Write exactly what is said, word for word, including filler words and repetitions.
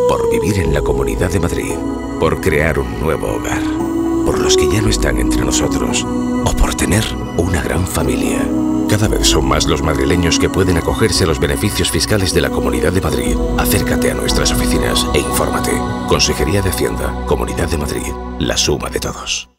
por vivir en la Comunidad de Madrid, por crear un nuevo hogar, por los que ya no están entre nosotros o por tener una gran familia. Cada vez son más los madrileños que pueden acogerse a los beneficios fiscales de la Comunidad de Madrid. Acércate a nuestras oficinas e infórmate. Consejería de Hacienda, Comunidad de Madrid, la suma de todos.